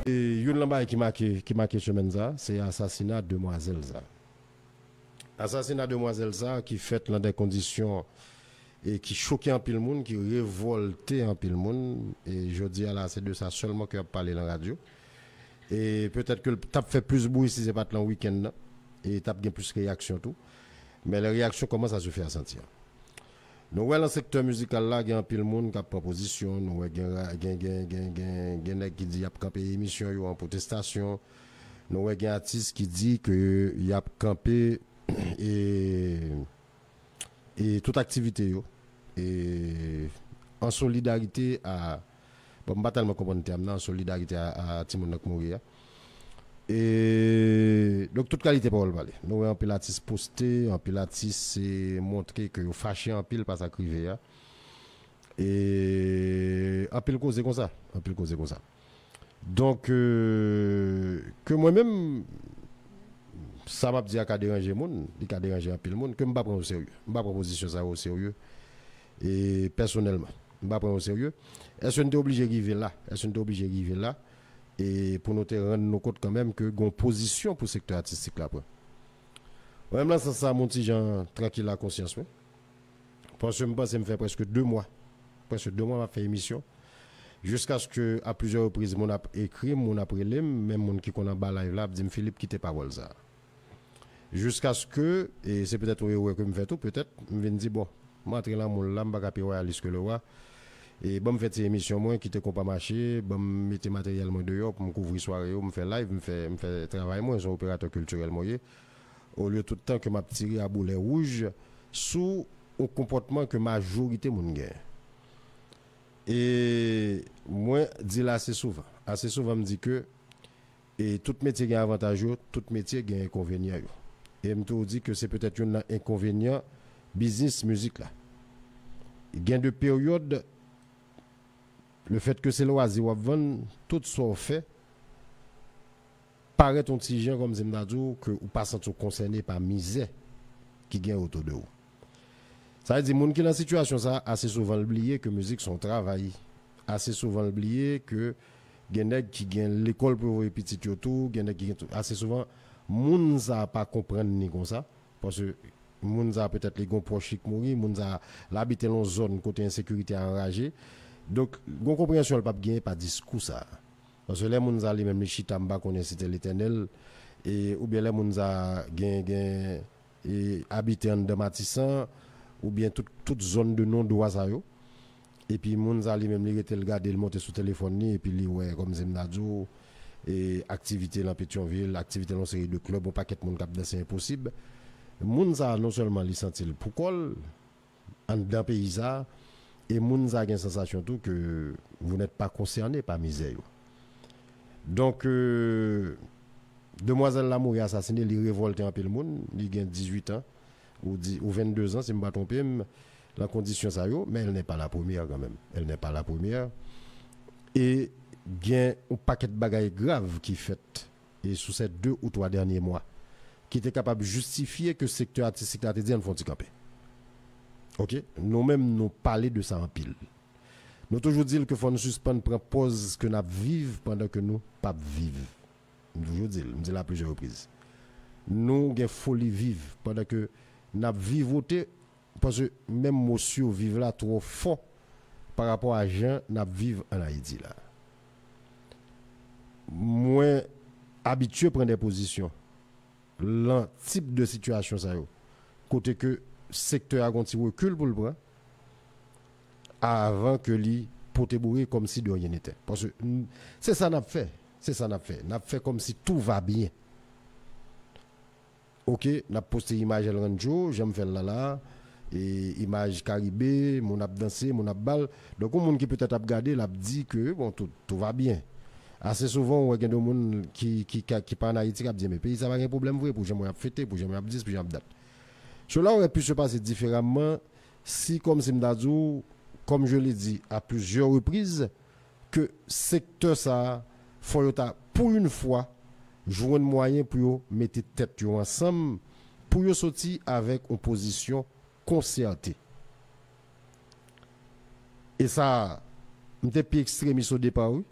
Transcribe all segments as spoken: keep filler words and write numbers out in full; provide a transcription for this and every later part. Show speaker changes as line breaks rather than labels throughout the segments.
Et une lamba qui marque qui marque semaine ça, c'est l'assassinat de demoiselle ça. Assassinat de demoiselle ça qui fait dans des conditions et qui choquait un pile monde, qui révoltait un pile monde. Et je dis là, c'est de ça seulement que je parlé dans la radio. Et peut-être que tu as fait plus de bruit si c'est pas le week-end et tu as bien plus de réactions tout. Mais les réactions commencent à se faire sentir. Nous voyons dans le secteur musical là, il y a un pile monde qui a proposition, nous voyons qui dit qu'il y a campé émission en protestation. Nous voyons un artiste qui dit qu'il y a campé et et toute activité yo, et en solidarité à bon pas tellement comprendre terme en solidarité à, à Timon nak mourir. Et donc toute qualité parole parler nous un pilatis posté un pilatis c'est montrer que yo fâché en pile parce que rivé et un pile cause comme ça un pile cause comme ça donc euh, que moi-même ça m'a dit à déranger monde, il a dérangé un peu le monde que me pas prendre au sérieux. Me pas proposition ça au sérieux et personnellement, me pas prendre au sérieux. Est-ce qu'on est obligé de vivre là? Est-ce qu'on est obligé de vivre là et pour nous rendre nous compte quand même que gon position pour le secteur artistique là après. Même là ça ça mon petit Jean tranquille la conscience ouais. Parce que me pense me fait presque deux mois. Presque deux mois m'a fait émission jusqu'à ce que à plusieurs reprises mon a écrit, mon a prélé, même mon qui connaît bas live là, dit Philippe quittez parole ça. Jusqu'à ce que, et c'est peut-être ouais que me fait tout, peut-être, me viens dire bon, m'entrer là, mon là, m'baka pi royaliste que le roi, et bon, me fait ces émissions, moi, qui te pas marché, bon, me mettre matériel moi dehors, pour me couvrir soirée, me faire live, me fait, me fait travail, moi, un opérateur culturel, moi, au lieu tout le temps que m'a tiré à boulet rouge, sous au comportement que majorité mon gagne. Et moi, dis là assez souvent, assez souvent, me dit que, et tout métier a un avantage, tout métier a un inconvénient. Et je me dis que c'est peut-être un inconvénient business musique là. Gain de période, le fait que c'est loisir ou vendre tout soit fait paraît ton petit gens comme Zemnadou que ou pas sentir concerné par misère qui gagne autour de vous. Ça veut dire moun qui dans situation ça assez souvent oublier que musique son travail, assez souvent oublier que gagne qui gagne l'école pour les petits tout, gagne qui assez souvent moun ça pas comprendre ni comme ça parce que moun ça peut-être les gon proche qui mourir moun ça l'habiter dans zone côté insécurité enragé donc gon compréhension pas gagner pas discours ça parce que les moun ça les même les chita m'pa connaît c'était l'Éternel et ou bien les moun ça gain gain et habiter en Damatissant ou bien toute toute zone de non droit ça yo et puis moun ça les même les était regarder le monter sur téléphone et puis li ouais comme Zemnadou et activité dans Pétionville, activité dans série de clubs, on paquet de monde cap c'est impossible. Moun ça non seulement li senti le pourquoi en dans pays ça et moun ça a une sensation tout que vous n'êtes pas concerné par misère. Donc euh, demoiselle Lamour est assassinée, il révolté en pile monde, il a dix-huit ans ou, dix, ou vingt-deux ans si je ne me trompe la condition ça yo, mais elle n'est pas la première quand même. Elle n'est pas la première. Et il y a un paquet de bagailles graves qui fait et sous ces deux ou trois derniers mois qui étaient capables de justifier que le secteur artistique artisan font camper. OK, nous-mêmes nous parler de ça en pile. Nous toujours dire que faut nous suspendre prendre pause que nous vivons pendant que nous pas vivre. Nous toujours dire, nous dit la plusieurs reprises. Nous gain folie vivre pendant que nous vivons parce que même monsieur vivre là trop fort par rapport à gens nous vivre en Haïti là. Moins habitué à prendre des positions le type de situation ça yo côté que secteur a gonti recul pour le bras avant que li pote bourré comme si de rien n'était parce que c'est ça n'a fait c'est ça n'a fait n'a fait comme si tout va bien. OK, n'a posté image El Ranjo, j'aime faire là là et image Caribé, mon a dansé, mon a bal donc un monde qui peut-être a regardé l'a dit que bon tout, tout va bien. Assez souvent on a des gens qui qui qui pas en Haïti qui dit mais pays ça va un problème vrai pour j'aimerais fêter pour j'aimerais dix pour j'aimerais date. Cela aurait pu se passer différemment si comme Simdazou comme je l'ai dit à plusieurs reprises que secteur ça faut pour une fois jouer un moyen pour mettre tête ensemble pour sortir avec une position concertée. Et ça m'était plus extrémiste au départ. Oui.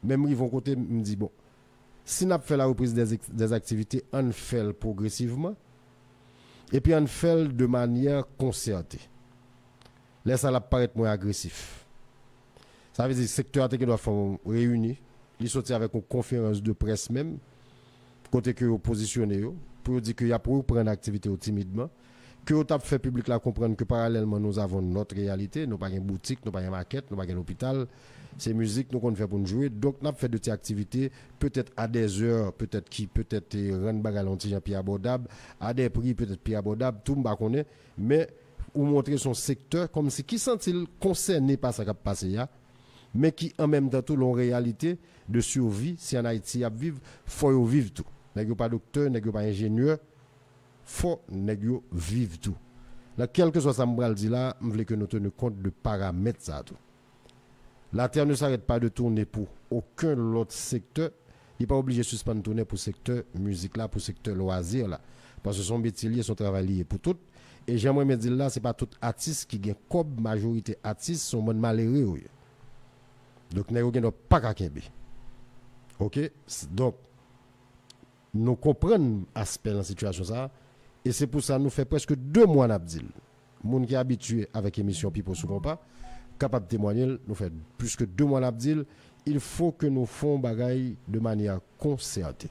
même ils vont côté me dit bon, si n'a fait la reprise des, des activités, on fait progressivement et puis on fait de manière concertée. Là ça va paraître moins agressif. Ça veut dire que le secteur qui doit faire réunir, il sortir avec une conférence de presse même côté que vous positionnez pour dire qu'il y a pour prendre activité timidement, que vous avez fait public là comprendre que parallèlement nous avons notre réalité, nous pas une boutique, nous pas une maquette, nous pas un hôpital, c'est musique nous qu'on fait pour nous jouer, donc nous avons fait de ces activités peut-être à des heures, peut-être qui peut-être rendre bagalonti plus abordable, à des prix peut-être plus abordables, tout le monde mais ou montrer son secteur comme si qui sont-ils concernés par ça qui a passé là, mais qui en même temps tout l'ont réalité de survie si en Haïti à vivre, faut vivre tout. N'est pas docteur, n'est pas ingénieur, faut nèg vivre tout. Dans quel que soit ça me dit là, je veux que nous tenions compte de paramètres ça tout. La terre ne s'arrête pas de tourner pour aucun autre secteur. Il n'est pas obligé de suspendre de tourner pour le secteur musique là, pour le secteur loisir là. Parce que son métier lié, son travail lié pour tout. Et j'aimerais me dire là, ce n'est pas tout artiste qui gagne comme majorité artistes sont monde malheureux. Donc nous n'avons pas qu'à kembe. OK? Donc nous comprenons l'aspect de la situation ça. Et c'est pour ça que nous faisons presque deux mois d'abdil. Les gens qui sont habitués avec l'émission Pipo sous compas, capable de témoigner, nous faisons plus que deux mois d'abdil. Il faut que nous fassions bagaille de manière concertée.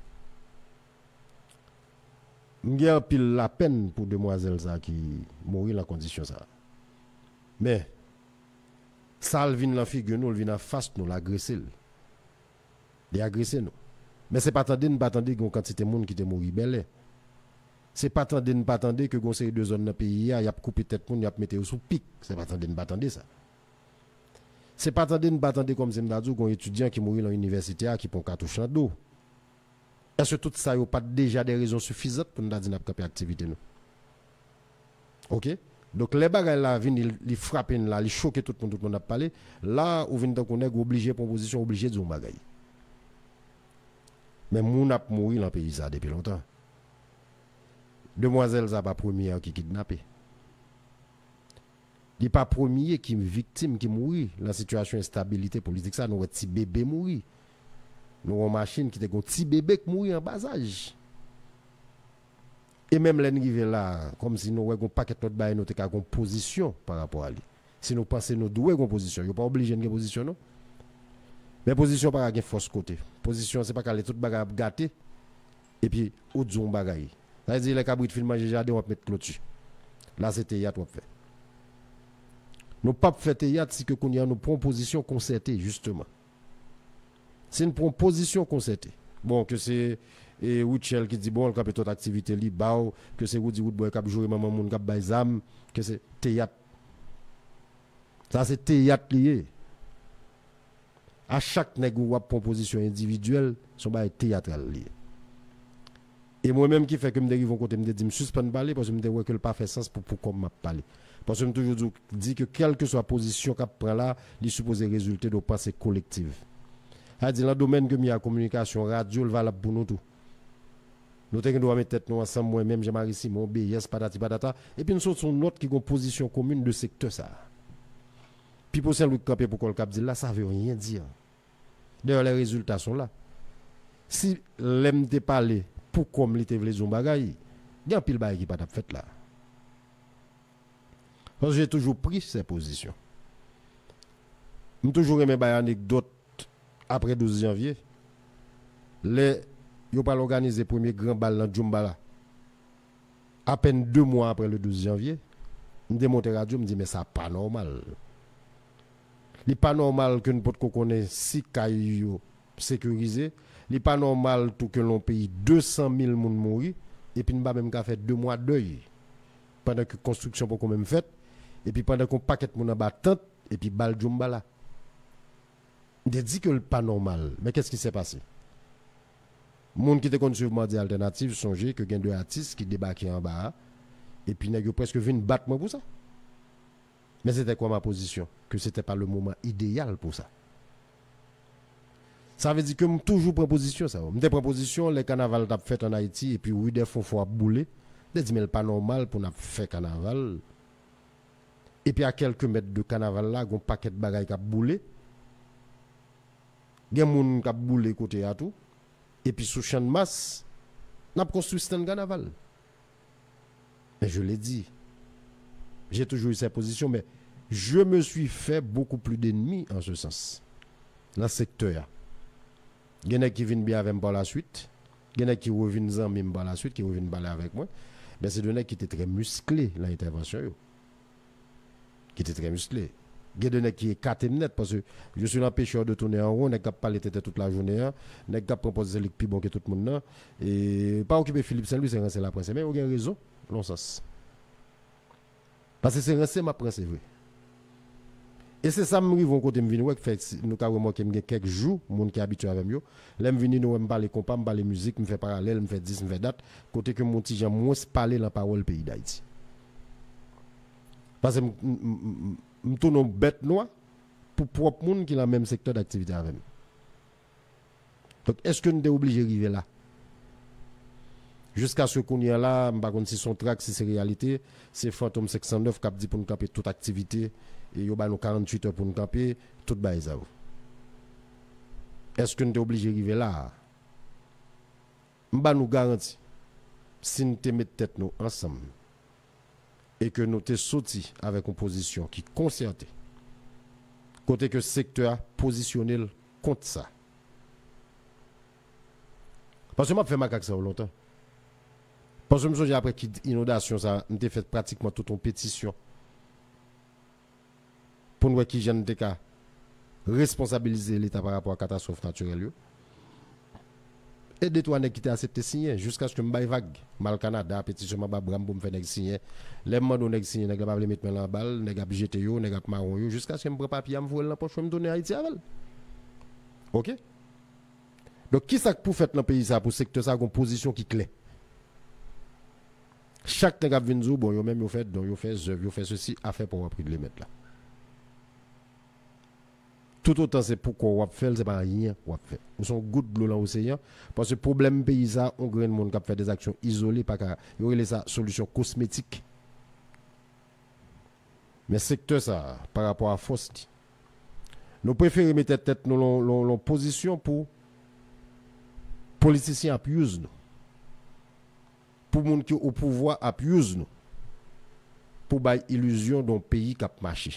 Nous avons pile la peine pour demoiselles qui mourent dans la condition ça. Mais ça vient dans la figure nous, vient en face nous, l'agresser. Les agresser nous. Mais ce n'est pas attendre, ne pas attendre qu'il y ait une quantité de monde qui est mort belle. Ce n'est pas attendre, ne pas attendre que une série de zones dans le pays, il y a coupé tête monde, il y a mis sous pic. Ce n'est pas attendre, ne pas attendre ça. Ce n'est pas attendre, ne pas attendre comme c'est dit, un étudiant qui mourit dans l'université qui prend cartouche d'eau. Est-ce que tout ça n'a pas déjà des raisons suffisantes pour nous dire qu'on a activité nous? OK? Donc les bagages là viennent les frapper là, les choquer tout le monde, tout le monde a parlé. Là où vient qu'on est obligé pour position obligé de dire bagaille. Mais moun a mouru dans le pays ça depuis longtemps. Demoiselle ça pas première qui kidnappé. Il pas premier qui victime qui mourit dans la situation d'instabilité politique ça, nous un petit bébé mourir. Nous avons une machine qui était un petit bébé qui mourit en bas âge. Et même l'arrivée là, comme si nous avons un paquet de bail, nous avons une position par rapport à lui. Si nous pensons nous douer une position, nous ne pas obligé de position non. Mais position pas une force côté. Position c'est pas qu'elle tout bagarre gâté et puis ou zon bagaille. Ça veut dire les cabrit film manger jardin on va mettre clôture. Là c'est théâtre on fait. Nous pas faire théâtre si que qu'on y a une proposition concertée justement. C'est une proposition concertée. Bon que c'est et Woodshell qui dit bon le cap toute activité li bao que c'est Woody Woodboy qui jouer maman moun qui bay zam que c'est théâtre. Ça c'est théâtre lié. À chaque nèg ou proposition individuelle son bail théâtral lié. Et moi-même qui fait que me dérive mon côté me dit me suspendre parler parce que me dit ouais que le pas fait sens pour pour comme m'a parler. Parce que me toujours dit que quelle que soit la position qu'a prend là, il supposé résulter de pensée collective. A dit dans le domaine que la communication radio valable pour nous tout. Nous devons mettre tête nous ensemble moi-même Jean-Marie Simon B S patati patata et puis nous sommes une autre qui a une position commune de secteur ça. Puis pour celle qui camper pour le cap dit là ça veut rien dire. D'ailleurs les résultats sont là. Si l'aime te parler pour comme li te vle zon bagay, il y a pile bagay qui pas t'a fait là. Parce que j'ai toujours pris ces positions. J'ai toujours aimé une anecdote après douze janvier. Les yo pas organisé premier grand bal dans Djumbala. À peine deux mois après le douze janvier, je démonte radio, me dit mais ça pas normal. Il pas normal que nous pouvons connaître si caillou sécurisé. Il pas normal tout que l'on paye deux cent mille moun mourir et puis nous pas même qu'à faire deux mois de deuil pendant que construction pour quand même fait et puis pendant qu'on paquet moun en battante et puis bal Djumbala. On dit que le pas normal. Mais qu'est-ce qui s'est passé? Moun qui te konn suivre Mardi Alternative songez que gen deux artistes qui débarquaient en bas et puis nèg presque vinn battre moi pour ça. Mais c'était quoi ma position? Que c'était pas le moment idéal pour ça. Ça veut dire que je toujours prends position ça. Je prends position les carnaval t'a fait en Haïti et puis oui des fois faut bouler. Je dis mais pas normal pour n'a faire carnaval. Et puis à quelques mètres de carnaval là, un paquet de bagaille qui a boulé. Gen moun k'ap boule côté à tout. Et puis sous champ de masse, n'a construit stand carnaval. Mais je l'ai dit. J'ai toujours eu cette position, mais je me suis fait beaucoup plus d'ennemis en ce sens. Dans le secteur. Il y en a qui viennent bien avec moi par la suite. Il y en a qui reviennent même par la suite, qui reviennent parler avec moi. Mais c'est des gens qui étaient très musclés dans l'intervention. Qui étaient très musclés. Il y a des gens qui étaient net parce que je suis l'empêcheur de tourner en rond, je n'ai pas parlé toute la journée, je n'ai pas proposé le plus bon que tout le monde. Et pas occuper Philippe Saint-Louis, c'est Rancé la Prince. Mais il y a raison, non sens. Parce que c'est Rancé ma Prince, c'est vrai. Et c'est ça, nous arrivons côté de nous fait nous avons remarqué quelques jours, monde qui habitué avec nous. Là, je viens nous parler compas, me parler musique, me fait parallèle, me fait dix, me fait date, côté que mon petit Jean moins parler la parole pays d'Haïti. Parce que je tourne bête noire pour propre monde qui a le même secteur d'activité avec nous. Donc, est-ce que nous sommes obligés d'arriver là? Jusqu'à ce qu'on y a là, je ne sais pas si son track, si c'est réalité, c'est Fantôme cinq cent neuf qui a dit pour nous camper toute activité. Et il y a quarante-huit heures pour nous camper, tout le monde. Est-ce que nous sommes obligés d'arriver là? Je nous garantis, si nous mettons tête nous ensemble et que nous sommes sortis avec une position qui est concertée, côté que le secteur a positionné contre ça. Parce que je fait ma caque ça longtemps. Parce que je me souviens après l'inondation, ça a fait pratiquement toute une pétition. Pour nous qui viennent de responsabiliser l'État par rapport à la catastrophe naturelle. Et des trois qui étaient acceptés signer jusqu'à ce que je me vague. Mal Canada, pétition ma bram pour me faire signer. Les mandons nèg signer, nèg pas mettre la balle, nèg a jeter yo, nèg a marron yo jusqu'à ce que me prend papier me voler dans poche me donner Haïti avec. OK? Donc qui ça pour faire dans pays ça pour secteur ça une position qui claire. Chaque nèg a vinn zou bon yo même yo fait donc yo fait œuvre, yo fait ceci à faire pour prendre les mettre là. Tout autant c'est pourquoi on fait, c'est pas rien on fait. Nous sommes gouttes de l'eau dans l'océan parce que le problème pays ça, on grand monde qui fait des actions isolées pas car il y a ça solution cosmétique. Mais secteur ça par rapport à force nous préférons mettre tête nous en position pour politiciens appuyer nous. Pour monde qui au pouvoir appuyer nous. Pour bailler illusion d'un pays qui a marché.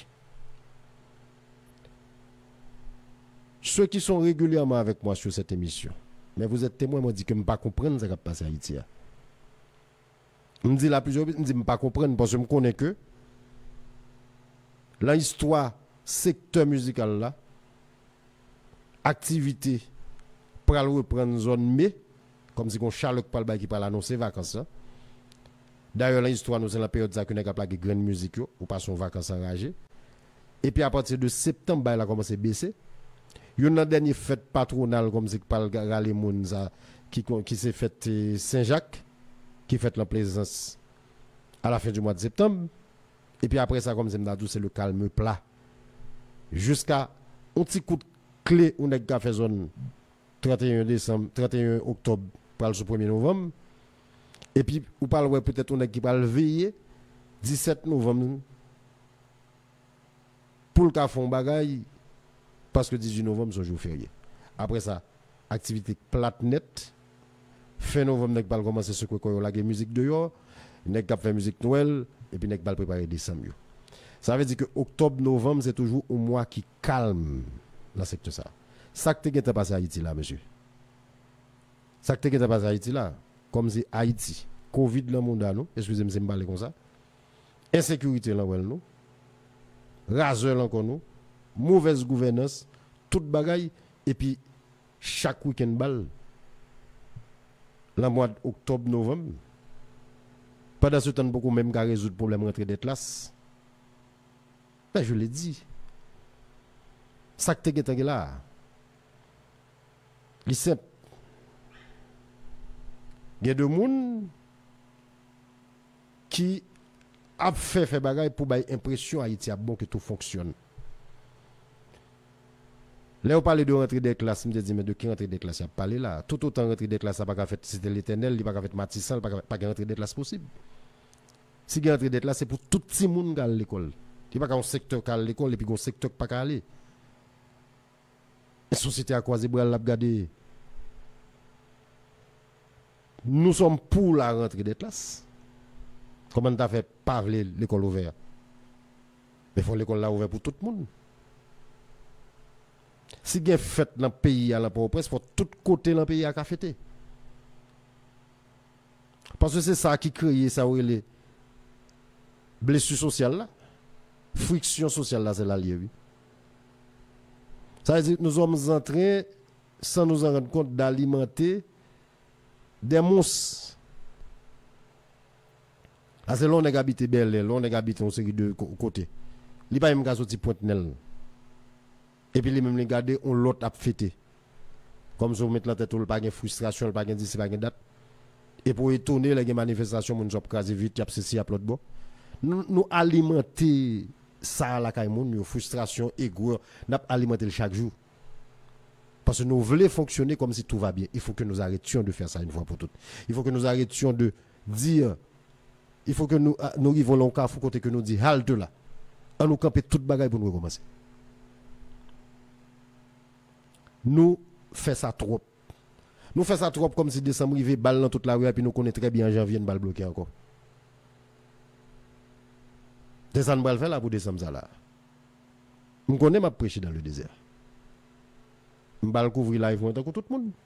Ceux qui sont régulièrement avec moi sur cette émission, mais vous êtes témoins, m'ont dit que je ne pas comprendre ce qui a passé à Haïti. Je me dis là plusieurs fois, je ne dis pas comprendre parce que je connais que l'histoire secteur musical là, activité pour reprendre zone mais comme si on Charlotte Palba qui parle annoncer vacances. D'ailleurs l'histoire nous c'est la période ça que nous avons plaqué grande musique ou passons vacances enragées. Et puis à partir de septembre, il a commencé à baisser. Il y a une dernière fête patronale comme c'est par les gens qui qui s'est faite Saint-Jacques qui fait la plaisance à la fin du mois de septembre et puis après ça comme c'est c'est le calme plat jusqu'à un petit coup de clé on a fait zone trente et un décembre trente et un octobre pour le premier novembre et puis ou parle peut-être on a qui va le veiller dix-sept novembre pour le cas fond bagaille parce que dix-huit novembre c'est un jour férié. Après ça, activité plate net. Fin novembre, nous allons commencer ce que nous avons musique dehors, nous allons faire musique Noël, et puis nous allons préparer décembre. Ça veut dire que octobre, novembre, c'est toujours un mois qui calme dans le secteur. Ça Ça qui est passé à Haïti là, monsieur. Ça qui est passé à Haïti là, comme c'est Haïti, Covid dans le monde, nous, excusez-moi, je me parle comme ça. Insécurité là, nous. Raseur encore nous. Mauvaise gouvernance, toute bagaille, et puis chaque week-end balle, le mois d'octobre, novembre, pendant ce temps, beaucoup même qu'à résoudre le problème de rentrée des classes. Ben, je l'ai dit. Ça que tu es là, c'est simple. Il y a des gens qui ont fait faire bagaille pour avoir l'impression Haïti a bon que tout fonctionne. Là, on parle de rentrer des classes, je me dis, mais de qui rentrer des classes? Il y a parlé là. Tout autant rentrer des classes, ça n'a pas fait c'était l'éternel, il n'a pas fait Matissan, il n'a pas rentrer des classes possible. Si il y a rentrer des classes, c'est pour tout le monde qui a l'école. Il n'y a pas un secteur qui a l'école et puis un secteur qui n'a pas aller. La société a croisé bras l'a regardé. Nous sommes pour la rentrée des classes. Comment tu as fait parler l'école ouverte? Mais il faut l'école là ouverte pour tout le monde. Si il y a fête dans le pays à la presse, il faut tout côté dans le pays à fêter. Parce que c'est ça qui crée ça où les blessures sociales là. Friction sociale là, c'est la liée, oui. Ça veut dire que nous sommes en train, sans nous en rendre compte, d'alimenter des monstres. Parce que l'on est habité belle, l'on est habité en série de côtés. Il n'y a pas même qu'à sortir Pointe-Nel. Et puis, les mêmes les garder, on l'autre à fêter. Comme si vous mettez la tête, il n'y a pas de frustration, il n'y a pas de dix, il n'y a pas de date. Et pour étonner les manifestations, nous sommes crasés vite, il y a ceci, il y a l'autre bon. Nous, nous alimenter ça, la caïmoun, frustration, égo, nous alimenter chaque jour. Parce que nous voulons fonctionner comme si tout va bien. Il faut que nous arrêtions de faire ça une fois pour toutes. Il faut que nous arrêtions de dire, il faut que nous, nous arrivons là au cas, il faut que nous disions, halte là. On nous camper toute bagaille pour nous recommencer. Nous faisons ça trop. Nous faisons ça trop comme si décembre arrivait, balle dans toute la rue, et puis nous connaissons très bien janvier, une balle bloquée encore. Décembre, va le faire là pour décembre ça là. Nous connaissons ma prêcher dans le désert. Je vais couvrir live pour tout le monde.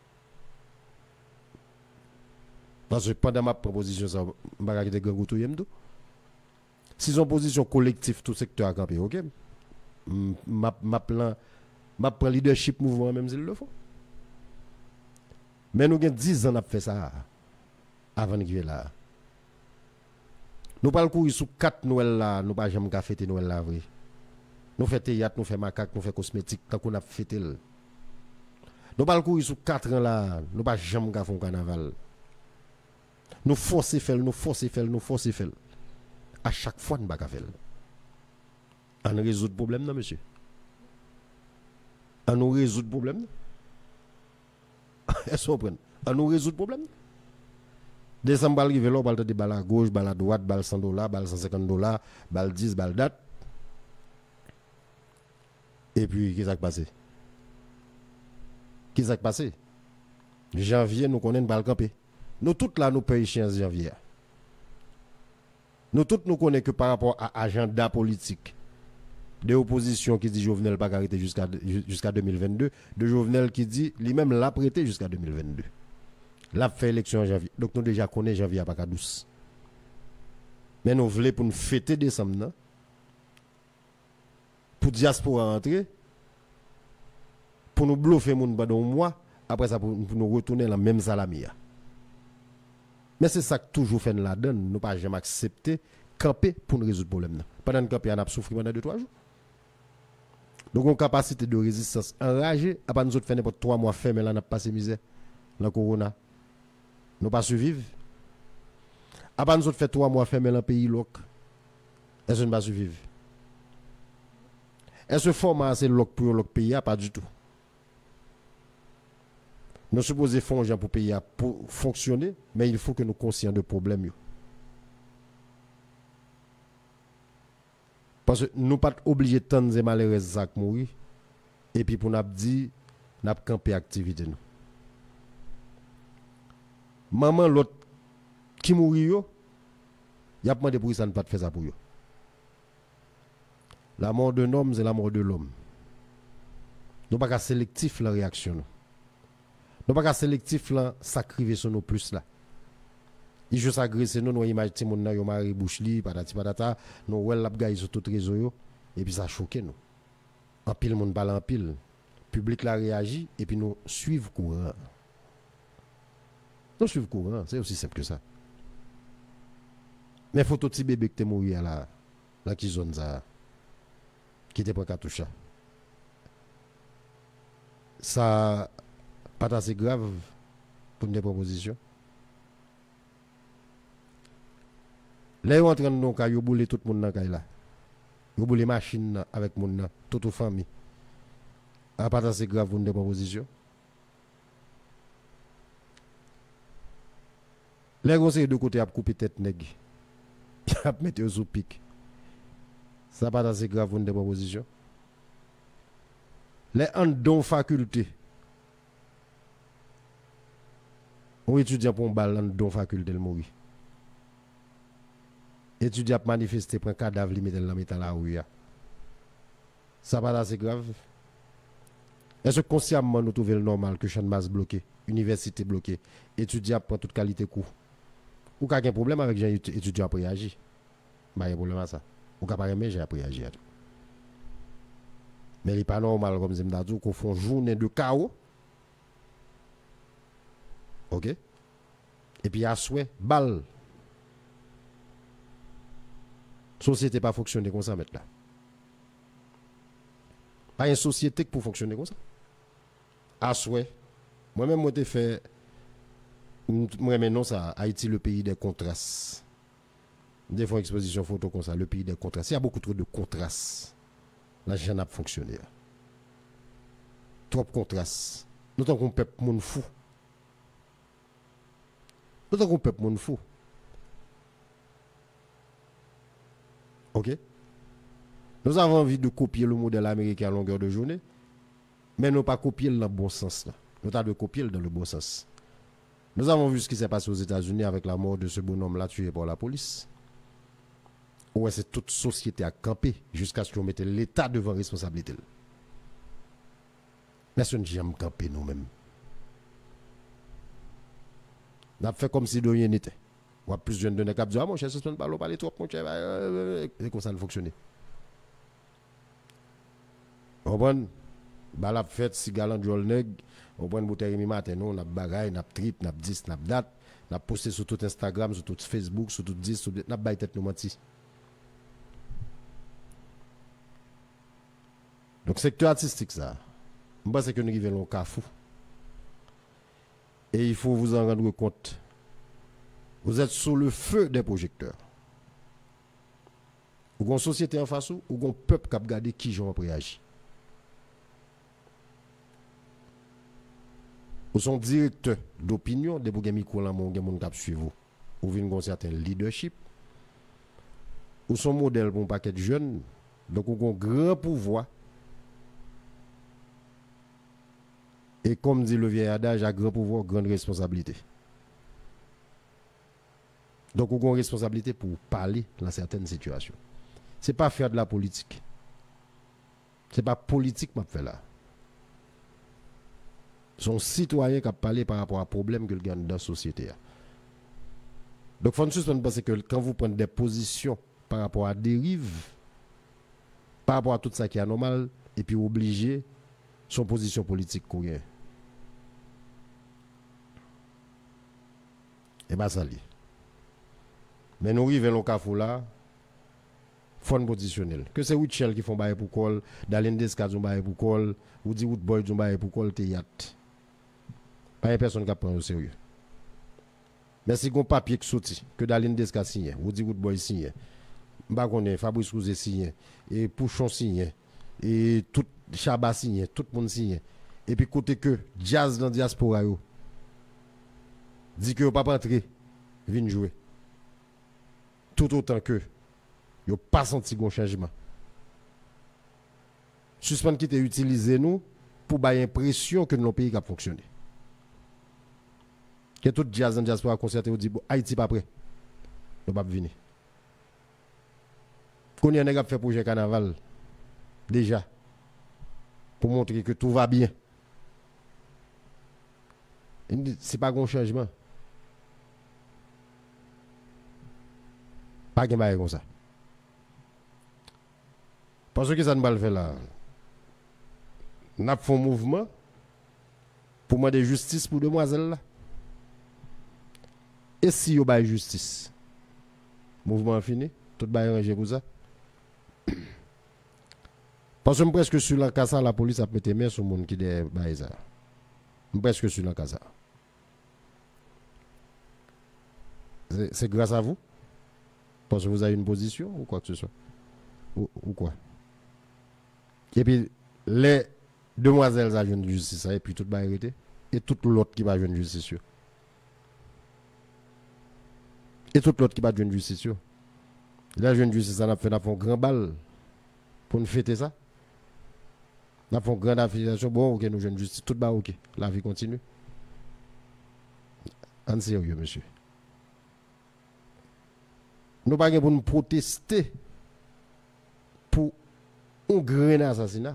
Parce que pendant ma proposition, ça va être grand tout yem. Si son position collective, tout secteur a campé, ok. Ma plan, ma plan leadership mouvement même s'il le faut. Mais nous avons dix ans à faire ça avant de venir là. Nous parlons courir sous quatre Noël là, nous pas jamais fêter Noël là vrai. Nous faisons théâtre, nous faisons macaque, nous faisons cosmétique tant qu'on a fêté. Nous parlons courir sous quatre ans là, nous pas jamais faire un carnaval. Nous forcer faire, nous forcer faire, nous forcer faire. À chaque fois nous pas faire. On résout le problème non monsieur. On nous résout le problème. Est-ce qu'on comprend? On nous résout le problème. Décembre, arrive là, on parle de balle à gauche, balle à droite, balle cent dollars, balle cent cinquante dollars, balle dix, balle date. Et puis, qu'est-ce qui s'est passé? Qu'est-ce qui s'est passé? Janvier, nous connaissons une balle campée. Nous, toutes là, nous payons échéance janvier. Nous, toutes, nous connaissons que par rapport à l'agenda politique de l'opposition qui dit Jovenel pas arrêté jusqu'à jusqu'à deux mille vingt-deux, de Jovenel qui dit lui-même l'a prêté jusqu'à deux mille vingt-deux. L'a fait élection en janvier. Donc nous déjà connaissons janvier à pas douce. Mais nous voulons pour nous fêter décembre, non? Pour diaspora rentrer, pour nous bluffer moun pendant un mois, après ça pour, pour nous retourner la même salami. Mais c'est ça que toujours fait la donne, nous pas jamais accepter camper pour nous résoudre le problème. Pendant que camper on a souffert pendant deux trois jours. Donc on capacité de résistance enragée, après nous autres faire n'importe trois mois fermés là n'a pas passé misère la corona. Nous pas survivre. Après nous autres fait trois mois fermés dans le pays loc. Est-ce que nous pas survivre? Est-ce que format c'est loc pour le pays pas du tout. Nous supposons faire un gens pour pays pour fonctionner, mais il faut que nous conscients de problème. Parce que nous ne sommes pas obligés de tendre les malheureux à mourir. Et puis pour nous dire, nous avons campé l'activité. Maman, l'autre qui mourit, il y a pas de bruit, ça ne pas faire ça pour eux. La mort d'un homme, c'est la mort de l'homme. Nous ne sommes pas sélectifs la réaction. Nous ne sommes pas sélectifs la sacrifier sur nous plus là. Il juste agressé nous, nous imaginons que nous mari bouche li, patati patata, nous well la gagne sur tout réseau et puis ça choque nous. En pile monde parle en pile. Public la réagit et puis nous suivons courant. Nous suivons courant, c'est aussi simple que ça. Mais faut tout petit bébé qui est mort là, là qui zone ça, qui était pas cartouche. Ça pas assez grave pour une proposition. Là, on entre dans le cas, vous boulez tout le monde dans le cas. Vous boulez machine avec mon monde, toute la famille. À part c'est grave, vous avez des propositions. Les conseils de côté à couper tête nègre. À mettre sous pic. Ça pas assez grave, vous avez des propositions. Les en don faculté. Un étudiant pour un bal en don faculté le mourir. Étudiant a manifesté pour un cadavre limité dans la métal à rue. Ça pas assez grave. Est-ce que consciemment nous trouvons le normal que champ de masse bloqué, université bloquée, étudiant prend toute qualité cours? Ou qu'a un problème avec les étudiants pour réagir? Pas un problème à ça. Ou qu'a pas aimer j'ai appris à réagir. Mais il n'est pas normal comme je me dis qu'on fait une journée de chaos. OK? Et puis à souhait, balle. Société pas fonctionner comme ça maintenant. Pas une société pour fonctionner comme ça. À souhait. Moi-même, moi, j'ai fait. Moi, maintenant, ça, Haïti, le pays des contrastes. Des fois, exposition photo comme ça, le pays des contrastes. Il y a beaucoup trop de contrastes. Là, j'en ai fonctionné. Trop de contrastes. Nous avons un peuple monde fou. Nous avons un peuple monde fou. OK? Nous avons envie de copier le modèle américain à longueur de journée, mais nous pas copier dans le bon sens. Là. Nous avons copier dans le bon sens. Nous avons vu ce qui s'est passé aux États-Unis avec la mort de ce bonhomme-là tué par la police. Ouais, c'est toute société à camper jusqu'à ce qu'on mette l'État devant responsabilité. Mais ce n'est jamais camper nous-mêmes. On a fait comme si de rien n'était. Ou plus de jeunes de cap dire, ah mon cher, ce ne pas parler trop, mon cher. C'est comme ça ne fonctionne. On prend, bah la fête, si galant jol nèg, on prend une bouteille mi matin, on a bagaille, on a trip, on a dix, on a date, on a posté sur tout Instagram, sur tout Facebook, sur tout dix, sur on a bail tête nous menti. Donc secteur artistique ça. Je pense que nous vivons un cas fou. Et il faut vous en rendre compte. Vous êtes sous le feu des projecteurs. Ou une société en face ou un peuple qui a regardé qui j'en réagi. Ou son directeur d'opinion, de vous avez un monde qui suivre vous. Ou avez un certain leadership. Ou son modèle pour un paquet de jeunes. Donc, vous avez un grand pouvoir. Et comme dit le vieil adage, à grand pouvoir, grande responsabilité. Donc, vous avez une responsabilité pour parler dans certaines situations. Ce n'est pas faire de la politique. Ce n'est pas politique que je fais là. Son citoyen qui a parlé par rapport à problème que le gagne dans la société. Donc, il faut suspendre parce que quand vous prenez des positions par rapport à dérive, par rapport à tout ça qui est anormal, et puis obligé, son position politique courrier. Et bien, ça l'est. Mais nous arrivons au cafou là, il faut nous positionner. Que c'est Wichel qui font bailler pour col, Daline Descaz ont bailler pour col, ou dit Woodboy ont bailler pour col, théâtre. Pas une personne qui prend au sérieux. Mais si on papier qui sorti, que Daline Descaz signe, ou dit Woodboy signe, Mbakone, Fabrice Rouzé signe, et Pouchon signe, et tout Chaba signe, tout le monde signe. Et puis côté que jazz dans diaspora yo, dit que vous pas entrer, viens jouer. Tout autant que vous pas senti un changement. Suspend qui était utilisé nous pour avoir l'impression que nos pays a fonctionné. Que tout jazz dans diaspora concerté, vous dit bon, Haïti pas prêt. Nous pas venir. Qu'on y a fait projet carnaval déjà pour montrer que tout va bien. C'est pas un changement. Pas de bail comme ça. Parce que ça ne va pas le faire là. Nous avons fait un mouvement pour demander justice pour demoiselle là. Et si vous avez justice, mouvement fini, tout va arranger pour ça. Parce que presque sur la casa, la police a mis des mains sur le monde qui est baïsa. Presque sur la casa. C'est grâce à vous? Parce que vous avez une position ou quoi que ce soit? Ou, ou quoi? Et puis, les demoiselles ont une justice, et puis tout va arrêter. Et tout l'autre qui va jouer une justice. Et tout l'autre qui va jouer une justice. La jeune justice, ça a fait un grand bal pour nous fêter ça. Nous avons une grande affiliation. Bon, ok, nous jeunes justice, tout bas, ok. La vie continue. En sérieux, monsieur. Nous pas pour nous protester pour un grand assassinat.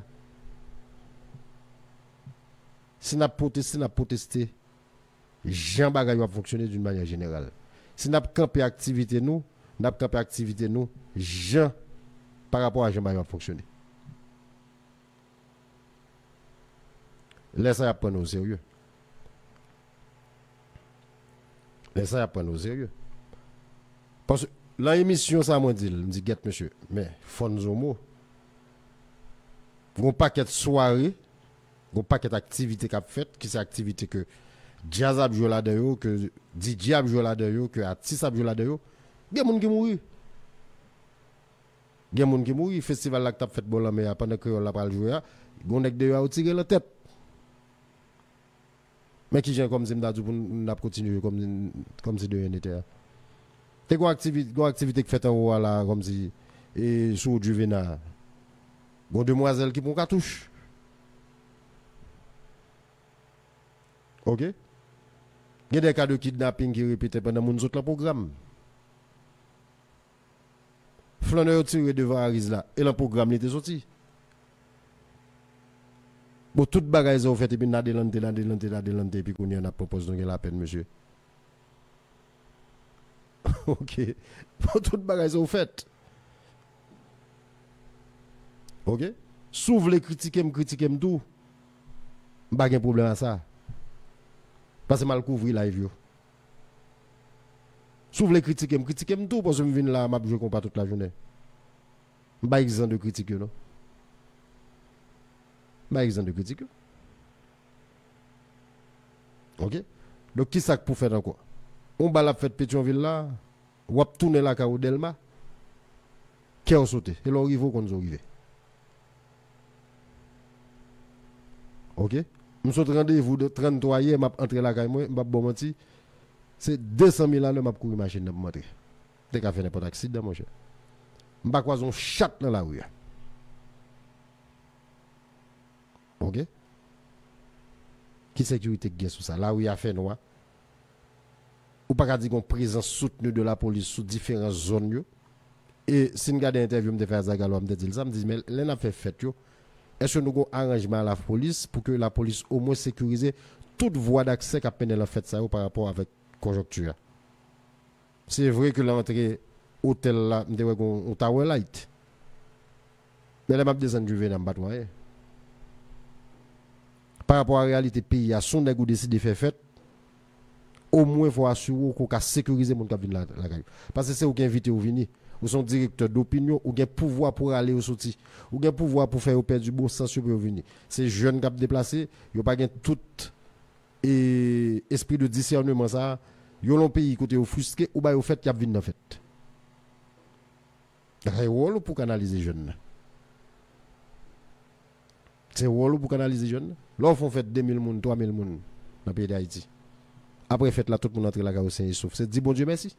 Si nous avons protesté, nous avons protesté, Jean Bagay va fonctionner d'une manière générale. Si nous avons campé activité, nous, nous avons campé activité, nous, Jean, par rapport à Jean Bagay va fonctionner. Laissez-moi prendre au sérieux. Laissez-moi prendre au sérieux. Parce que l'émission, ça m'a dit, me dit, guette monsieur, mais Fonzomo, un paquet de soirées, un paquet d'activités qu'a fait, qui c'est activité que Jazz a joué là-dedans, que D J a joué là-dedans, que artiste a joué là-dedans, il y a des gens qui mourent. Il y a des gens qui mourent. Le festival là que tu as fait bon mais pendant que on a pas joué, il y a des gens qui ont tiré la tête. Mais qui j'ai comme si on a continué comme comme si de rien n'était. C'est quoi activité, quoi activité qui fait en haut là comme si et sous Juvenal. Bon demoiselle qui prend cartouche. OK? Il y a des cas de kidnapping qui répètent pendant mon autre programme. Flaneur tiré devant Aris là et le programme était sorti. Bon toute bagaille ça fait et puis nadelante nadelante nadelante et puis qu'on y en a propose donc la peine monsieur. OK. Bon toute bagaille ça fait. OK? S'ouvre les critiquer me critiquer me tout. Pas de problème à ça. Parce que mal couvrir live yo. S'ouvre les critiquer me critiquer me tout parce que je viens là m'a jouer compas toute la journée. Pas exemple de critique non. Pas exemple de critique. OK? Donc qui ça pour faire encore? On va la fête Pétionville là, ou ap tourner la ka ou Delma. Qui a sauté et leur rivo qu'on arrivé. OK? Je suis rendez-vous de trente-trois hier, m'a entré la caille moi, m'a bon menti. C'est deux cent mille à l'heure m'a courir machine pour montrer. T'es qu'à faire n'importe accident mon cher. M'a croise un chat dans la rue. OK? Qui sécurité qui sous ça? La rue a fait noir. Ou pas dire qu'on présence soutenue de la police sous différentes zones yo. Et si nous regardons l'interview me faire Zagalo me dit ça me dit mais l'en a fait fait yo. Est-ce que nous avons un arrangement à la police pour que la police au moins sécurise toute voie d'accès qu'a peine en fait ça par rapport avec conjoncture. C'est vrai que l'entrée hôtel là on tower light. Mais la map descend du Vietnam battre par rapport à la réalité pays à son nèg ou décide de faire fête au moins faut assurer qu'on a sécuriser mon cabine la la parce que c'est ou qui invité ou venir ou son directeur d'opinion ou gain pouvoir pour aller au sorti ou gain pouvoir pour faire au père du bon sens pour venir c'est jeune qui a déplacé yo pas gain tout et esprit de discernement ça yo l'on pays côté offusqué ou ba au fait qui a venir dans fête c'est rôle pour canaliser jeune c'est rôle pour canaliser jeune là font fait deux mille moun trois mille moun dans le pays d'Haïti après fête là tout le monde entre la gare Saint Sauf c'est dit bon Dieu merci.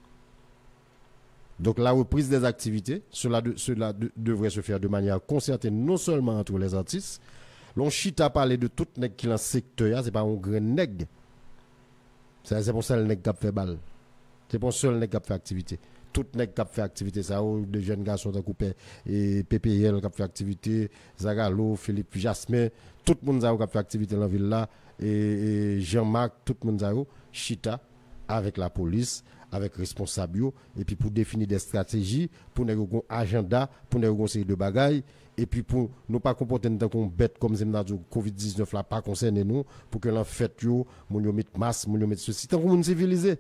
Donc la reprise des activités, cela, de, cela de, devrait se faire de manière concertée, non seulement entre les artistes. L'on chita parler de tout nèg qui dans le secteur, c'est pas un grand nèg. C'est pour ça le nèg qui a fait balle. C'est pour seul nèg qui a fait activité. Tout nèg qui a fait activité, ça, de jeunes garçons qui ont coupé, et P P L qui a fait activité, Zagalo, Philippe Jasmin, tout le monde a fait activité dans la ville là, et, et Jean-Marc, tout le monde a chita avec la police, avec responsable et puis pour définir des stratégies pour nous un agenda pour nous conseiller de bagailles et puis pour nous pas comporter tant qu'on bête comme c'est dit Covid dix-neuf là pas concerné nous pour que l'en fait yo mon yo met masse mon yo met ceci tant qu'on monde civilisé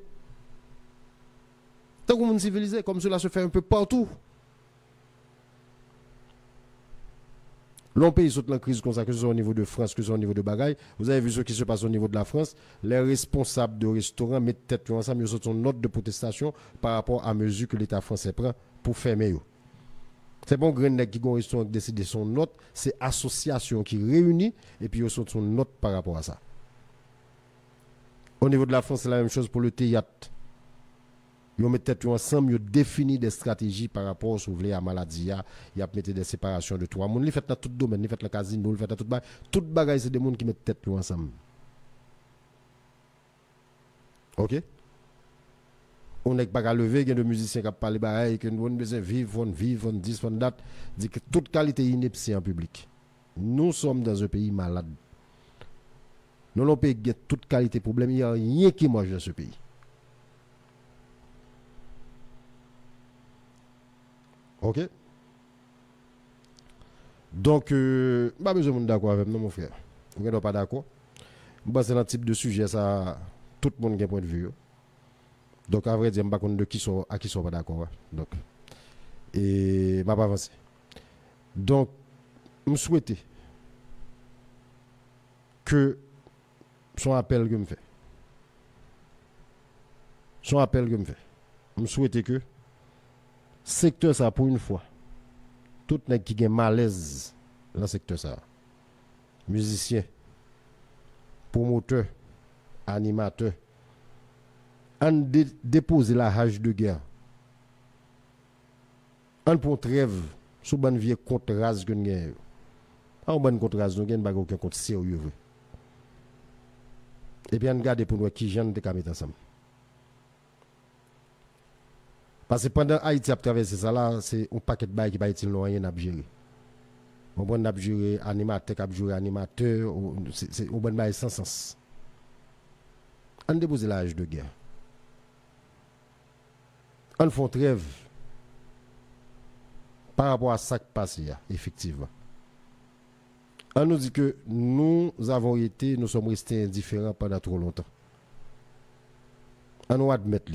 tant qu'on monde civilisé comme cela se fait un peu partout. L'on pays saute la crise comme ça, que ce soit au niveau de France, que ce soit au niveau de Bagaille. Vous avez vu ce qui se passe au niveau de la France. Les responsables de restaurants mettent tête ensemble, ils sortent une note de protestation par rapport à mesure que l'État français prend pour fermer. C'est bon, grand qui ont restaurant qui décide son note, c'est l'association qui réunit et puis ils sortent une note par rapport à ça. Au niveau de la France, c'est la même chose pour le théâtre. Ils mettent tête ensemble, ils définissent des stratégies par rapport au à la maladie. Ils ont mis des séparations de trois mondes. Ils font dans tout domaine, ils font dans le casino, ils font dans tout bagage. Tout bagage, c'est des gens qui mettent tête ensemble. Ok? On n'est pas qu'à lever, il y a des musiciens qui parlent de que nous avons besoin de vivre, on vivre, on dit, on date. Dit que toute qualité ineptie en public. Nous sommes dans un pays malade. Nous avons un pays qui a toute qualité de problème. Il n'y a rien qui mange dans ce pays. Ok? Donc, euh, pas besoin de d'accord avec nous, mon frère. Vous n'êtes pas d'accord? C'est un type de sujet, ça, tout le monde a un point de vue. Donc, à vrai dire, je ne sais pas de qui sont, à qui sont pas d'accord. Donc, et je ne vais pas avancer. Donc, je souhaite que son appel que me fait, son appel que me fait, je souhaite que secteur ça pour une fois, tout le monde qui a malaise dans le secteur ça, musicien, promoteur, animateur, on dé déposer la hache de guerre. On prend trêve sous bonne vie contre race que nous avons. En bonne contre race, nous n'avons pas aucun contre sérieux. Et puis on regarde pour nous qui j'en de mettre ensemble. Parce que pendant Haïti a traversé ça là, c'est un paquet de bails qui va être rien à gérer. On va gérer animateur, on gérer animateur, c'est un bon bail sans sens. On dépose la hache de guerre. On fait trêve par rapport à ça qui passe, effectivement. On nous dit que nous avons été, nous sommes restés indifférents pendant trop longtemps. On nous admettre.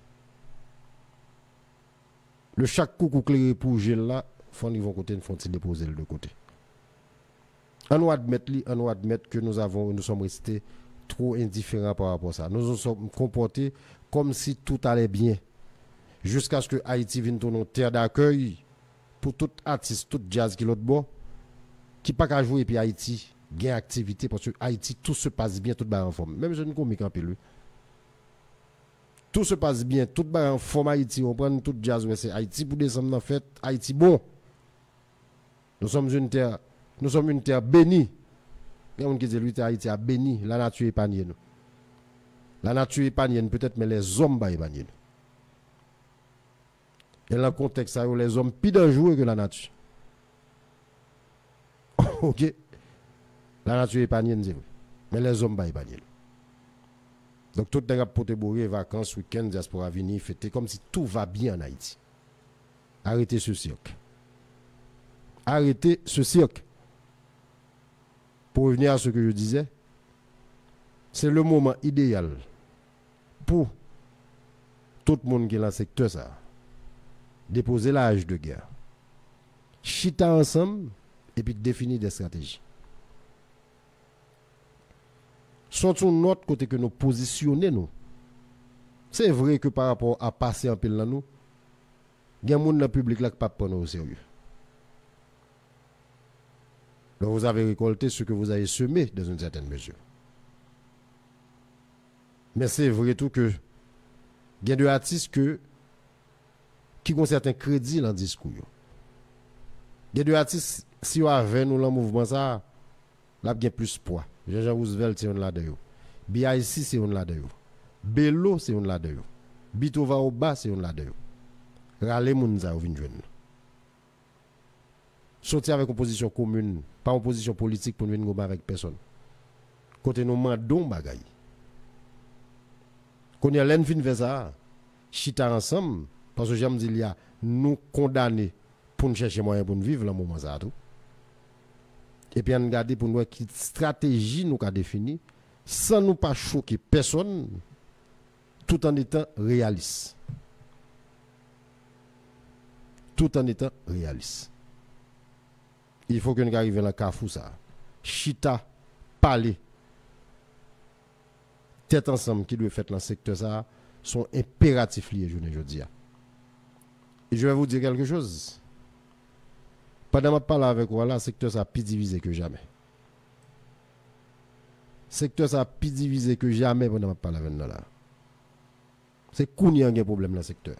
Le chaque coup clair pour gel là, faut niveau côté, faut déposer le de côté. On nous admettre, on nous admettre que nous avons, nous sommes restés trop indifférents par rapport à ça. Nous nous sommes comportés comme si tout allait bien. Jusqu'à ce que Haïti vienne tourner terre d'accueil pour tout artiste, tout jazz qui l'autre bon, qui pas qu'à jouer puis Haïti gagne activité parce que Haïti tout se passe bien, tout va en forme. Même je ne comique en peu. Tout se passe bien, tout va en forme Haïti, on prend tout jazz c'est Haïti pour descendre en fait, Haïti bon. Nous sommes une terre, nous sommes une terre bénie. Il y a un qui dit lui Haïti a béni, la nature épargne nous. La nature épargne peut-être mais les hommes ba épargne nous. Et dans le contexte, ça, les hommes plus dangereux que la nature. Ok? La nature est épargnée, mais les hommes sont épargnés. Donc, tout le monde peut bourrer, vacances, week-end, diaspora venir, fêter, comme si tout va bien en Haïti. Arrêtez ce cirque. Arrêtez ce cirque. Pour revenir à ce que je disais, c'est le moment idéal pour tout le monde qui est dans le secteur, ça. Déposer la hache de guerre. Chita ensemble et puis définir des stratégies. Surtout notre côté que nous positionnons nous. C'est vrai que par rapport à passer un peu là nous, il y a des gens dans le public là qui ne pas prendre au sérieux. Donc vous avez récolté ce que vous avez semé dans une certaine mesure. Mais c'est vrai tout que il y a des artistes que qui ont un certain crédit dans le discours. Il y a des artistes, si vous avez nous dans le mouvement, ça, là, il y a plus poids. Jean-Jean Roosevelt, c'est un là-dedans. B I C, c'est un là-dedans. Bello, c'est un là-dedans. Bitova Oba, c'est un là-dedans. Rale Mounza, vous venez joindre. Sortir avec une position commune, pas une position politique pour nous venir avec personne. Côté nous mandons bagaille. Quand il y a l'envie de ça, chita ensemble, parce que j'aime dire, il y a nous condamner pour nous chercher moyen pour nous vivre dans le moment ça tout. Et puis on regarde pour nous quelle stratégie nous avons définie sans nous pas choquer personne tout en étant réaliste. Tout en étant réaliste. Il faut que nous arrivions dans le carrefour ça. Chita, parler, tête ensemble qui doit faire dans le secteur ça sont impératifs liés aujourd'hui. Et je vais vous dire quelque chose. Pendant que je parle avec vous, le secteur ça plus divisé que jamais. Le secteur ça plus divisé que jamais pendant que je parle avec vous là. C'est qu'on y a un problème dans le secteur.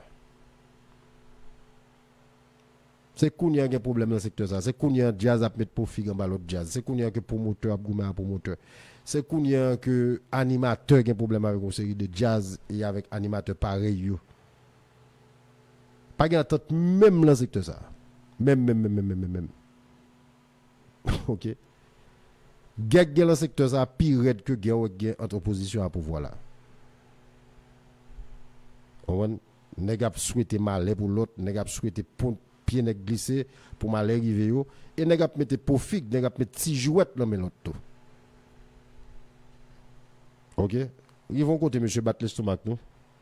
C'est qu'on y a un problème dans le secteur ça. C'est qu'on y a un jazz à mettre pour figue en l'autre jazz. C'est qu'on y a que promoteur à goumer à promoteur. C'est qu'on y a que animateur qui a un problème avec une série de jazz et avec animateur pareil. Pas gain tête même dans le secteur ça. Même même même même même même. OK. Gag dans le secteur ça pire que gain entre opposition à pouvoir là. On nèg a souhaité mal pour l'autre, nèg a souhaité pour pied nèg glisser pour mal arriver yo et nèg a mettre profit, nèg a mettre petit jouet dans l'autre tout. OK, ils vont compter monsieur battre l'estomac nous.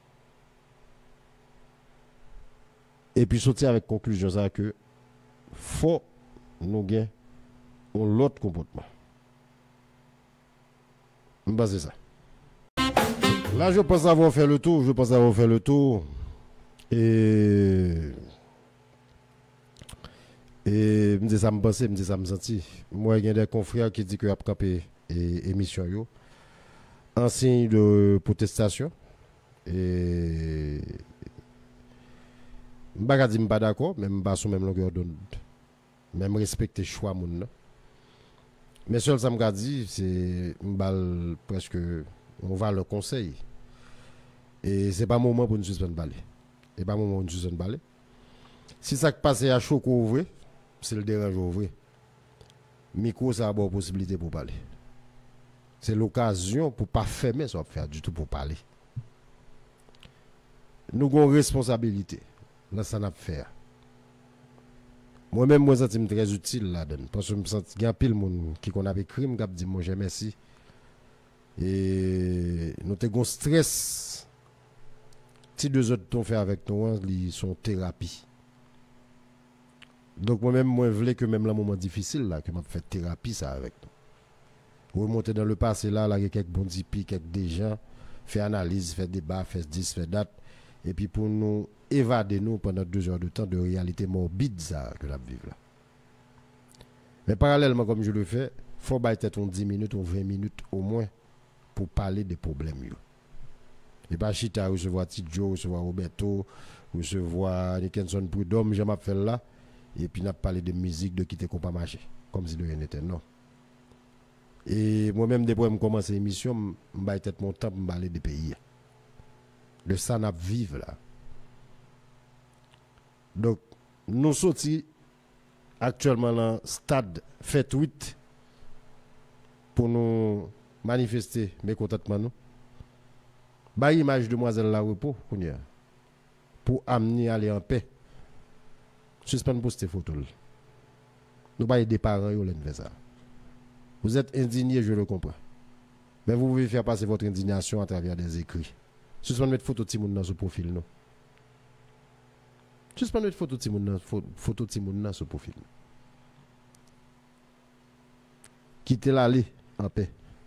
Et puis sortir avec conclusion ça que faut nous gain l'autre comportement. Bah c'est ça. Là, je pense avoir fait le tour. Je pense avoir fait le tour. Et. Et. Me dit ça me pensait, me dit ça me senti. Moi, il y a des confrères qui disent que a campé émission yo. En signe de protestation. Et. Je ne dis pas d'accord, mais je ne suis pas même longueur d'onde. Même respecter le choix. Mais seul, ça me dit, c'est. Je presque. On va le conseil. Et ce n'est pas le moment pour nous suspendre balai. Ce n'est pas le moment pour nous suspendre balai. Si ça passe à chaud qu'on ouvre, c'est le dérange ouvre. Micro, ça a une possibilité pour parler. C'est l'occasion pour ne pas fermer ça faire du tout pour parler. Nous avons une responsabilité. Là, ça n'a pas fait. Moi-même, moi, ça me très utile là-dedans. Parce que je me sens qu'il y a pile de monde qui a fait crime, qui a dit, moi, je merci. Et nous avons un stress. Si deux autres t'ont fait avec nous, ils sont thérapie. Donc moi-même, moi, je voulais que même le moment difficile, là, que je fait thérapie ça avec nous. Remonter dans le passé, là, là, il y a quelques bons tipis, quelques des gens, faire analyse, faire débat, faire dix, faire date. Et puis pour nous évader nous pendant deux heures de temps de réalité morbide, ça, que nous vivons là. Mais parallèlement, comme je le fais, il faut peut-être dix minutes ou vingt minutes au moins pour parler des problèmes. Yo. Et pas chita recevoir Tidjo, recevoir Roberto, recevoir Nickenson Prudhomme, j'aime faire là. Et puis n'a parlé de musique, de quitter qu'on pas marcher. Comme si de rien n'était, non. Et moi-même, depuis que je commence l'émission, je vais peut-être mon temps pour parler des pays. De ça, n'a vivre là. Donc, nous sommes actuellement dans le stade fait huit pour nous manifester mécontentement nous. Bah image de demoiselle la repos pour amener aller en paix. Suspend poster photo. Nous pas des parents yo faire ça. Vous êtes indigné, je le comprends. Mais vous pouvez faire passer votre indignation à travers des écrits. Suspend mettre photo de moun dans ce profil non. Suspend mettre photo de moun dans photo de moun dans ce profil. Quittez l'aller en paix.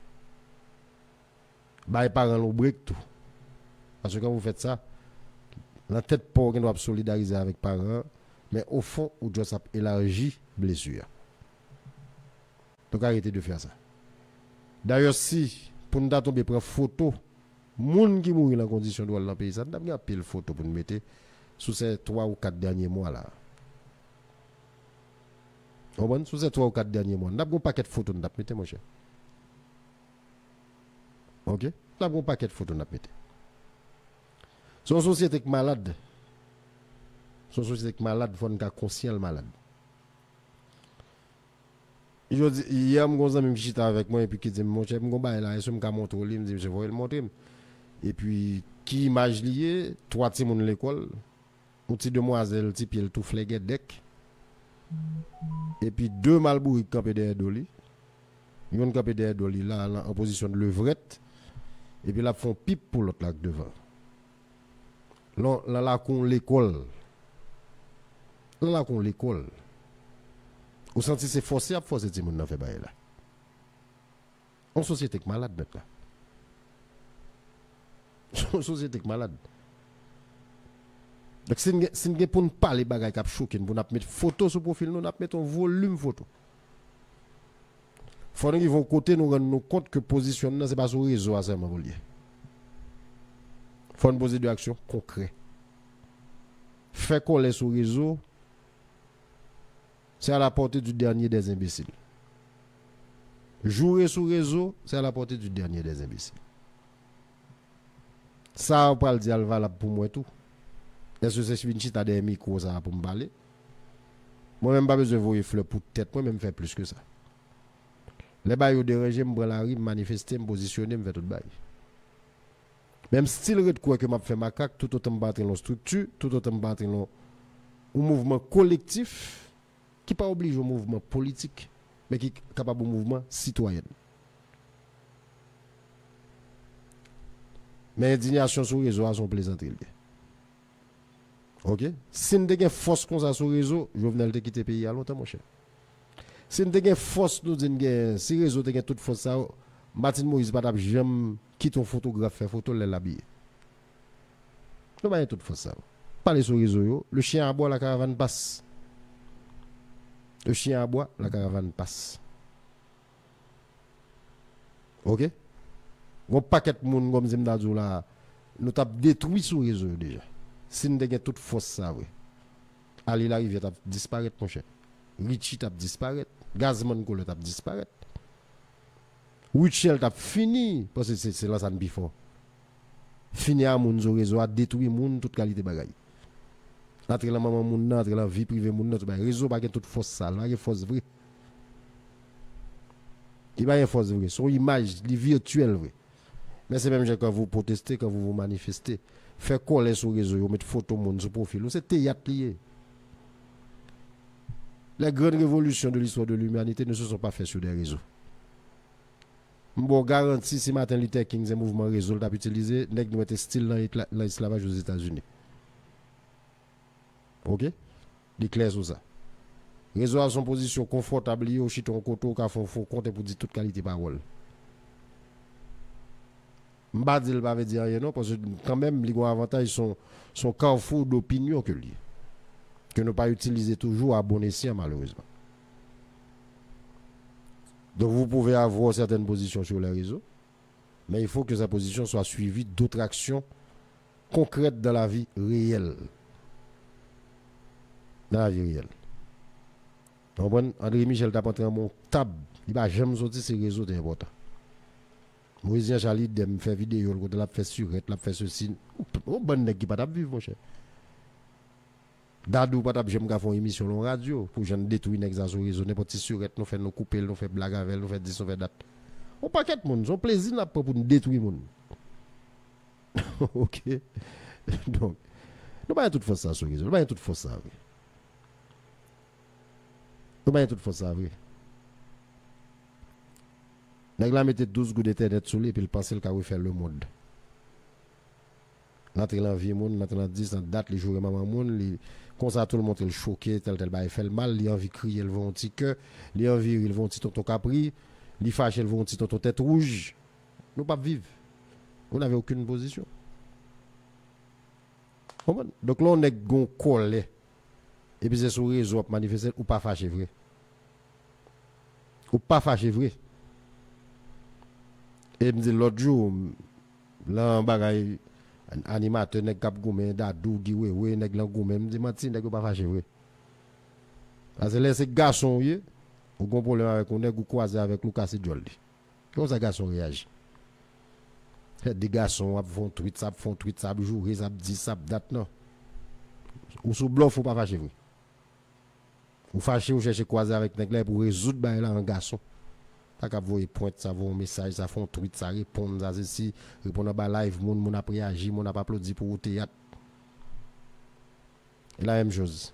Bah les parents l'ont break tout. Parce que quand vous faites ça, la tête pour qu'on doit solidariser avec les parents, mais au fond, vous doit élargir blessure. Donc arrêtez de faire ça. D'ailleurs, si pour nous tomber prendre photo, moun qui mourit dans condition de dans le pays, ça n'a pas pile photo pour nous mettre sous ces trois ou quatre derniers mois là. Sous ces trois ou quatre derniers mois, nous avons un paquet de photos, nous avons mis, mon cher. Ok? Nous avons un paquet de photos, nous avons mis. C'est une société malade. C'est une société malade, il faut être conscient malade. Hier, je me suis chita avec moi et puis qui dit, mon cher, je vais là, je vais montrer, je me dit, je vais le montrer. Et puis, qui image lié, trois petits moun l'école, une petite demoiselle, petit pied, tout flégué deck. Et puis, deux malbourgs campés derrière Doli. Ils ont campé derrière Doli là, en position de levrette. Et puis, là, ils font pipe pour l'autre là devant. Là, là, là, qu'on l'école. Là, là, qu'on l'école. Vous sentez c'est forcé à forcer ces gens dans fait bail là. En société malade là. En société malade. Donc si si nous pour ne parler bagaille cap choquer pour mettre photo sur profil nous mettre un volume photo. Faut nous vont côté nous rendre compte que positionnement c'est pas sur réseau à seulement pour lier. faut poser des actions concrètes. Faire coller sur le réseau, c'est à la portée du dernier des imbéciles. Jouer sur le réseau, c'est à la portée du dernier des imbéciles. Ça, on parle dire valable pour moi tout. Est-ce que c'est une chita des micros ça pour me parler? Moi-même, pas besoin de voir fleurs pour tête, moi-même, faire plus que ça. Les bails au dérangé, je prends la rue, je manifester, je positionner, je fais tout le bail. Même style de quoi que je fais ma caque, tout autant battre dans structure, tout autant battre dans un mouvement collectif qui n'est pas obligé au mouvement politique, mais qui est capable de mouvement citoyen. Mais l'indignation sur le réseau a son plaisanterie. Ok? Si nous avons une force comme ça sur le réseau, Jovenel te quitter le pays à longtemps, mon cher. Si nous avons une force, nous disons, si le réseau a toute force, ça, Martin Moïse ne peut jamais quitter un photographe, faire photo, l'habiller. Nous avons toute force, ça. Parlez sur le réseau, le chien à bois, la caravane passe. Le chien à bois, la caravane passe. Ok? Un paquet de monde comme Zimdadou là, nous avons détruit sur le réseau déjà. Si nous avons toute force, ça, oui. Ali la rivière a disparu, mon cher. Richie a disparu. Gazman Kole a disparu. Wichel a fini. Parce que c'est là ça ne bifo. Fini à mon réseau, a détruit mon toute qualité de bagaille. Entre la maman, mon entre la vie privée, mon autre. Le réseau n'a pas toute force sale, pas de force vraie. Il n'y a pas de force vraie. Son image, il est virtuel vrai. Mais c'est même quand vous protestez, quand vous vous manifestez. Faire coller sur le réseau, mettre photo monde sur profil, c'est théâtre lié. Les grandes révolutions de l'histoire de l'humanité ne se sont pas faites sur des réseaux. Bon, garanti, si Martin Luther King, un mouvement réseau, t'a utilisé, nèg nous était style dans l'esclavage aux États-Unis. Ok? Il est clair sur ça. Réseau a son position confortable, au chiton koto, qu'a font faux compte pour dire toute qualité parole. M'ba dire pas dire rien non parce que quand même les gros avantages sont son carrefour d'opinion que lui que ne pas utiliser toujours à bon escient malheureusement. Donc vous pouvez avoir certaines positions sur les réseaux, mais il faut que sa position soit suivie d'autres actions concrètes dans la vie réelle. Dans la vie réelle. Donc André Michel t'a entré dans mon table, il va jamais sortir ces réseaux, c'est important. Moïse Charlie de me faire vidéo, le l'a fait surette, l'a fait ceci. On bon nèg qui pas t'a vivre mon cher. Dadou pas t'a j'aime faire une émission en radio pour j'en détruire nèg ça sur réseau n'importe surette nous fait nous couper, nous fait blague avec, nous fait dix nous fait date. On paquet monde, son plaisir n'a pas pour nous détruire monde. OK. Donc nous pas toute force ça sur réseau, nous pas toute force ça. Nous pas toute force ça vrai. Nèg la mette douze gouttes d'internet sur lui puis il pense qu'il va faire le monde. L'entrée dans vie monde, l'entrée dans dix, dans date les jours maman monde, li comme ça tout le monde est choqué, tel tel bail fait le mal, il envie crier, ils vont petit cœur, il envie ils vont petit tonton capri, il fâche ils vont petit tonton tête rouge. Nous pas vivre. On n'avait aucune position. Donc là on est gon collé. Et puis c'est sur réseau pour manifester ou pas fâché vrai. Ou pas fâché vrai. Et me dit l'autre jour, là, bagay, animateur, nèg kap goumé, dadou, giwe, we, nèg lan goumé, me dit, mati, nèg pas fâché, oui. Parce que là, c'est garçon, oui, ou gon problème avec on nèg ou croisé avec Lucas Joldi. Comment ça, garçon réagit? Des garçons, font tweet, ça, font tweet, ça, jour, ça, dit, ça, date, non. Ou sous bluff, ou pas fâché, oui. Ou fâché, ou chercher croiser avec nèg là pour résoudre, bah, là, un garçon. Pas qu'à voir pointe ça un message ça font tweet ça répondre ça ceci répondre à live mon mon a réagi mon a pas applaudi pour le théâtre et la même chose.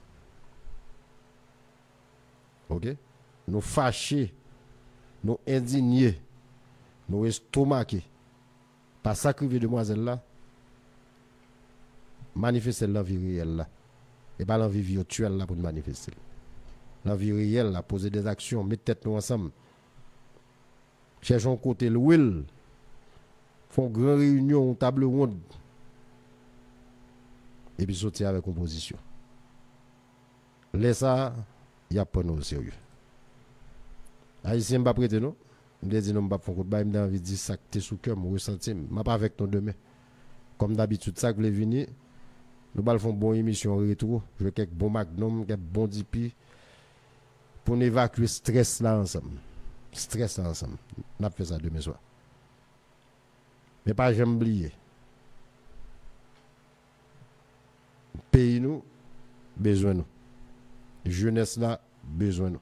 OK, nous fâchés nous indignés nous estomaqués par sacrifier demoiselle là manifester la vie réelle là et pas la vie virtuelle là pour manifester la vie réelle là poser des actions mettre tête nous ensemble. Cherchons côté le will. Font grande réunion, table ronde. Et puis sortir avec composition. Laisse ça, il y a pas nous sérieux. Haïtien m'a prêté non. Me dit non m'a pas faire coup de bail, me envie de dire ça que sous cœur, me ressenti, m'a pas avec ton demain. Comme d'habitude, ça que vous voulez venir, nous allons faire une bonne émission retour. Je veux quelques bons magnum, quelques bons D P pour nous évacuer le stress là ensemble. Stress là ensemble. On a fait ça demain soir. Mais pas jamais oublier. Pays nous, besoin nous. Jeunesse là, besoin nous.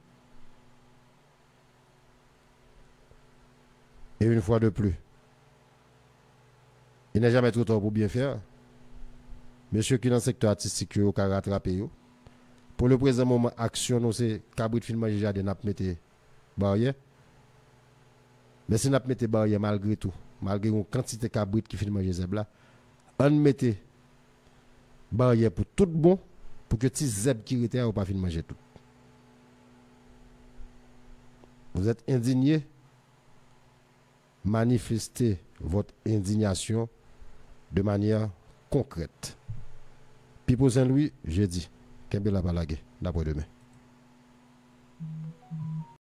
Et une fois de plus, il n'est jamais trop tard pour bien faire. Monsieur qui dans le secteur artistique, il a rattrapé. Pour le présent moment, action, nous, c'est cabrit film jardin, n'a mettre barrière. Mais si n'a mettre barrière malgré tout, malgré une quantité de cabrit qui filme zèbre là, on mette barrière pour tout bon, pour que petit zèbre qui était ou pas film manger tout. Vous êtes indigné, manifestez votre indignation de manière concrète. Pipo Saint-Louis, j'ai dit, Kembe la balage, d'après demain.